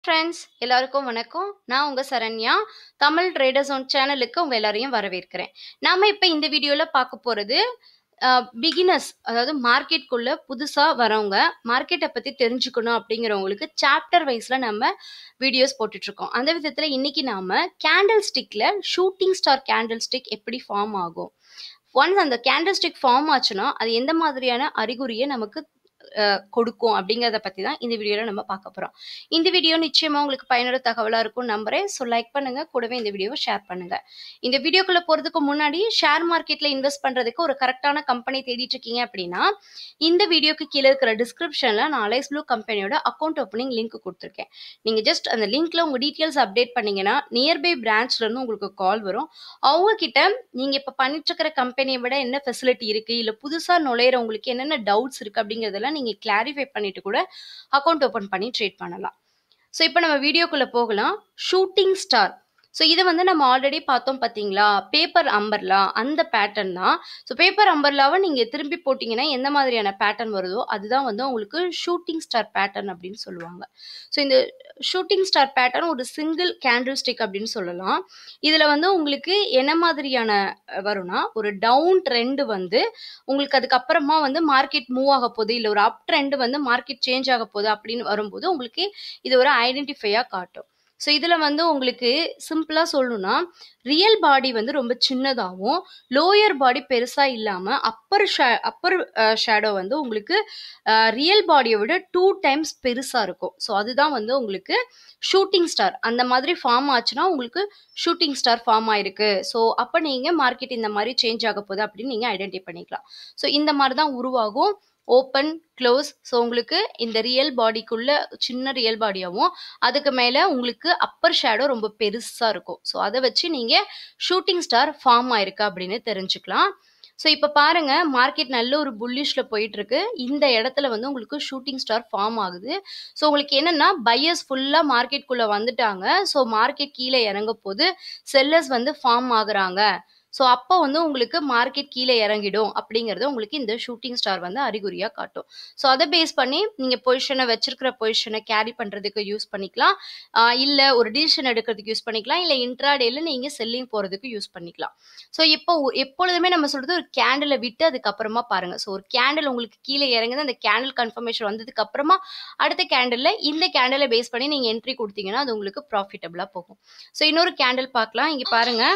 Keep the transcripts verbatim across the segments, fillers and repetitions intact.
Friends, எல்லாருக்கும் வணக்கம். நான் உங்க சரண்யா. தமிழ் ட்ரேடர்ஸோன் சேனலுக்கு உங்க எல்லாரையும் வரவேற்கிறேன். நாம இப்ப இந்த வீடியோல பார்க்க போறது பிகினர்ஸ், அதாவது மார்க்கெட்குள்ள புதுசா வரவங்க, மார்க்கெட்டை பத்தி தெரிஞ்சுக்கணும் அப்படிங்கிறவங்களுக்கு சாப்டர் வைஸ்ல நம்ம வீடியோஸ் போட்டுட்டு இருக்கோம். அந்த விதத்துல இன்னைக்கு நாம கேண்டில் ஸ்டிக்ல ஷூட்டிங் ஸ்டார் கேண்டில் ஸ்டிக் எப்படி ஃபார்ம் ஆகும், ஒன்ஸ் அந்த கேண்டில் ஸ்டிக் ஃபார்ம் ஆச்சுன்னா அது எந்த மாதிரியான அறிகுறியை நமக்கு கொடுக்கும் அப்படிங்கறத பத்தி தான் இந்த வீடியோல நம்ம பார்க்க போறோம். இந்த வீடியோ நிச்சயமா உங்களுக்கு பயனுள்ள தகவலா இருக்கும் நம்புறேன். ஸோ லைக் பண்ணுங்க, கூடவே இந்த வீடியோவை ஷேர் பண்ணுங்க. இந்த வீடியோக்குள்ள போறதுக்கு முன்னாடி ஷேர் மார்க்கெட்ல இன்வெஸ்ட் பண்றதுக்கு ஒரு கரெக்டான கம்பெனி தேடிட்டு இருக்கீங்க அப்படின்னா இந்த வீடியோக்கு கீழே இருக்கிற டிஸ்கிரிப்ஷன்ல நான் அலைஸ் ப்ளூ கம்பெனியோட அக்கௌண்ட் ஓப்பனிங் லிங்க் கொடுத்துருக்கேன். நீங்க ஜஸ்ட் அந்த லிங்க்ல உங்க டீட்டெயில்ஸ் அப்டேட் பண்ணீங்கன்னா நியர்பை பிரான்ச்ல இருந்து உங்களுக்கு கால் வரும். அவங்க கிட்ட நீங்க இப்ப பண்ணிட்டு இருக்கிற கம்பெனியை விட என்ன ஃபெசிலிட்டி இருக்கு, இல்ல புதுசா நுழையிறவங்களுக்கு என்னென்ன டவுட்ஸ் இருக்கு அப்படிங்கறதெல்லாம் நீங்க கிளாரிஃபை பண்ணிட்டு கூட அக்கௌண்ட் ஓபன் பண்ணி ட்ரேட் பண்ணலாம். ஸோ இப்போ நம்ம வீடியோக்குள்ள போகலாம். ஷூட்டிங் ஸ்டார், ஸோ இதை வந்து நம்ம ஆல்ரெடி பார்த்தோம் பார்த்தீங்களா, பேப்பர் அம்பர்லா அந்த பேட்டர்ன் தான். ஸோ பேப்பர் அம்பர்லாவை நீங்கள் திரும்பி போட்டிங்கன்னா எந்த மாதிரியான பேட்டர்ன் வருதோ அதுதான் வந்து உங்களுக்கு ஷூட்டிங் ஸ்டார் பேட்டர்ன் அப்படின்னு சொல்லுவாங்க. ஸோ இந்த ஷூட்டிங் ஸ்டார் பேட்டர்ன் ஒரு சிங்கிள் கேண்டில் ஸ்டிக் அப்படின்னு சொல்லலாம். இதில் வந்து உங்களுக்கு என்ன மாதிரியான வரும்னா, ஒரு டவுன் ட்ரெண்ட் வந்து உங்களுக்கு அதுக்கப்புறமா வந்து மார்க்கெட் மூவ் ஆக போகுது, இல்லை ஒரு அப் ட்ரெண்ட் வந்து மார்க்கெட் சேஞ்ச் ஆக போகுது அப்படின்னு வரும்போது உங்களுக்கு இது ஒரு ஐடென்டிஃபையாக காட்டும். ஸோ இதில் வந்து உங்களுக்கு சிம்பிளாக சொல்லணும்னா, ரியல் பாடி வந்து ரொம்ப சின்னதாகவும் லோயர் பாடி பெருசாக இல்லாமல் அப்பர் ஷே அப்பர் ஷேடோ வந்து உங்களுக்கு ரியல் பாடியை விட டூ டைம்ஸ் பெருசாக இருக்கும். ஸோ அதுதான் வந்து உங்களுக்கு ஷூட்டிங் ஸ்டார். அந்த மாதிரி ஃபார்ம் ஆச்சுன்னா உங்களுக்கு ஷூட்டிங் ஸ்டார் ஃபார்ம் ஆயிருக்கு. ஸோ அப்போ நீங்கள் மார்க்கெட் இந்த மாதிரி சேஞ்ச் ஆக போகுது அப்படின்னு நீங்கள் ஐடென்டிஃபை பண்ணிக்கலாம். ஸோ இந்த மாதிரி தான் உருவாகும். Open close. ஸோ உங்களுக்கு இந்த ரியல் பாடிக்குள்ள சின்ன ரியல் பாடியாகவும் அதுக்கு மேலே உங்களுக்கு அப்பர் ஷேடோ ரொம்ப பெருசாக இருக்கும். ஸோ அதை வச்சு நீங்கள் ஷூட்டிங் ஸ்டார் ஃபார்ம் ஆயிருக்கா அப்படின்னு தெரிஞ்சுக்கலாம். ஸோ இப்போ பாருங்க, மார்க்கெட் நல்ல ஒரு புல்லிஷ்ல போயிட்டு இருக்கு. இந்த இடத்துல வந்து உங்களுக்கு ஷூட்டிங் ஸ்டார் ஃபார்ம் ஆகுது. ஸோ உங்களுக்கு என்னன்னா, பையர்ஸ் ஃபுல்லாக மார்க்கெட்குள்ளே வந்துட்டாங்க. ஸோ மார்க்கெட் கீழே இறங்க போது செல்லர்ஸ் வந்து ஃபார்ம் ஆகுறாங்க. ஸோ அப்போ வந்து உங்களுக்கு மார்க்கெட் கீழே இறங்கிடும் அப்படிங்கிறது உங்களுக்கு இந்த ஷூட்டிங் ஸ்டார் வந்து அறிகுறியாக காட்டும். ஸோ அதை பேஸ் பண்ணி நீங்கள் பொசிஷனை வச்சிருக்கிற பொசிஷனை கேரி பண்ணுறதுக்கு யூஸ் பண்ணிக்கலாம், இல்லை ஒரு டிசிஷன் எடுக்கிறதுக்கு யூஸ் பண்ணிக்கலாம், இல்லை இன்ட்ராடேல நீங்கள் செல்லிங் போகிறதுக்கு யூஸ் பண்ணிக்கலாம். ஸோ இப்போ எப்பொழுதுமே நம்ம சொல்கிறது ஒரு கேண்டிலை விட்டு அதுக்கப்புறமா பாருங்கள். ஸோ ஒரு கேண்டில் உங்களுக்கு கீழே இறங்குது, அந்த கேண்டில் கன்ஃபர்மேஷன் வந்ததுக்கு அப்புறமா அடுத்த கேண்டில் இந்த கேண்டிலை பேஸ் பண்ணி நீங்கள் என்ட்ரி கொடுத்தீங்கன்னா அது உங்களுக்கு ப்ராஃபிட்டபிளாக போகும். ஸோ இன்னொரு கேண்டில் பார்க்கலாம். இங்கே பாருங்கள்.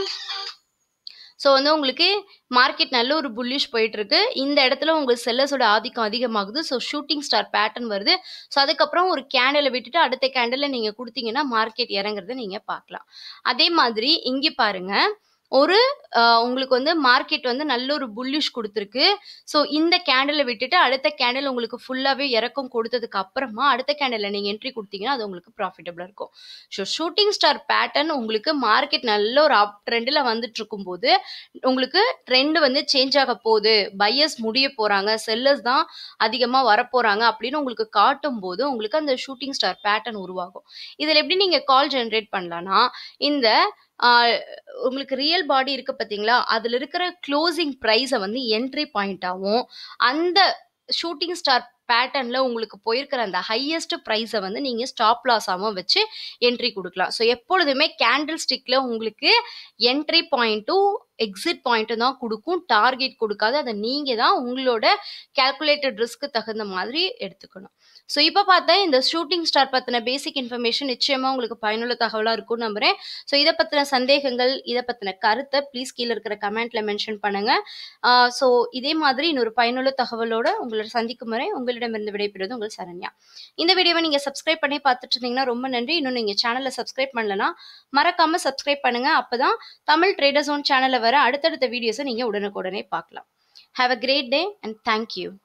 ஸோ வந்து உங்களுக்கு மார்க்கெட் நல்ல ஒரு புல்லிஷ் போயிட்டு இருக்கு. இந்த இடத்துல உங்களுக்கு செல்லர்ஸோட ஆதிக்கம் அதிகமாகுது. ஸோ ஷூட்டிங் ஸ்டார் பேட்டர்ன் வருது. ஸோ அதுக்கப்புறம் ஒரு கேண்டிலை விட்டுட்டு அடுத்த கேண்டில் நீங்கள் கொடுத்தீங்கன்னா மார்க்கெட் இறங்குறத நீங்கள் பார்க்கலாம். அதே மாதிரி இங்கே பாருங்க, ஒரு உங்களுக்கு வந்து மார்க்கெட் வந்து நல்ல ஒரு புல்லிஷ் கொடுத்துருக்கு. ஸோ இந்த கேண்டிலை விட்டுட்டு அடுத்த கேண்டில் உங்களுக்கு ஃபுல்லாகவே இறக்கம் கொடுத்ததுக்கு அப்புறமா அடுத்த கேண்டில் நீங்கள் என்ட்ரி கொடுத்தீங்கன்னா அது உங்களுக்கு ப்ராஃபிட்டபிளாக இருக்கும். ஸோ ஷூட்டிங் ஸ்டார் பேட்டர்ன் உங்களுக்கு மார்க்கெட் நல்ல ஒரு அப் ட்ரெண்டில் வந்துட்டு இருக்கும்போது உங்களுக்கு ட்ரெண்ட் வந்து சேஞ்ச் ஆக போகுது, பையர்ஸ் முடிய போகிறாங்க, செல்லர்ஸ் தான் அதிகமாக வரப்போகிறாங்க அப்படின்னு உங்களுக்கு காட்டும் போது உங்களுக்கு அந்த ஷூட்டிங் ஸ்டார் பேட்டர்ன் உருவாகும். இதில் எப்படி நீங்கள் கால் ஜென்ரேட் பண்ணலான்னா, இந்த உங்களுக்கு ரியல் பாடி இருக்கு பார்த்தீங்களா, அதில் இருக்கிற க்ளோசிங் ப்ரைஸை வந்து என்ட்ரி பாயிண்டாகவும் அந்த ஷூட்டிங் ஸ்டார் பேட்டர்ன்ல உங்களுக்கு போயிருக்கிற அந்த ஹையஸ்ட் ப்ரைஸை வந்து நீங்கள் ஸ்டாப் லாஸாகவும் வச்சு என்ட்ரி கொடுக்கலாம். ஸோ எப்பொழுதுமே கேண்டில் ஸ்டிக்ல உங்களுக்கு என்ட்ரி பாயிண்ட்டும் எக்ஸிட் பாயிண்ட்டும் தான் கொடுக்கும், டார்கெட் கொடுக்காது. அதை நீங்கள் தான் உங்களோட கேல்குலேட்டட் ரிஸ்க்கு தகுந்த மாதிரி எடுத்துக்கணும். ஸோ இப்போ பார்த்தா இந்த ஷூட்டிங் ஸ்டார் பற்றின பேசிக் இன்ஃபர்மேஷன் நிச்சயமாக உங்களுக்கு பயனுள்ள தகவலாக இருக்கும்னு நம்புகிறேன். ஸோ இதை பற்றின சந்தேகங்கள், இதை பற்றின கருத்தை ப்ளீஸ் கீழே இருக்கிற கமெண்ட்ல மென்ஷன் பண்ணுங்கள். ஸோ இதே மாதிரி இன்னொரு பயனுள்ள தகவலோட உங்களை சந்திக்கும் வரை உங்களிடமிருந்து விடைபெறுவது உங்கள் சரண்யா. இந்த வீடியோவை நீங்கள் சப்ஸ்கிரைப் பண்ணி பார்த்துட்டு இருந்தீங்கன்னா ரொம்ப நன்றி. இன்னும் நீங்கள் சேனலை சப்ஸ்கிரைப் பண்ணலன்னா மறக்காமல் சப்ஸ்கிரைப் பண்ணுங்கள். அப்போ தான் தமிழ் ட்ரேடர்ஸோன் சேனலில் வர அடுத்தடுத்த வீடியோஸை நீங்கள் உடனுக்குடனே பார்க்கலாம். Have a great day and thank you.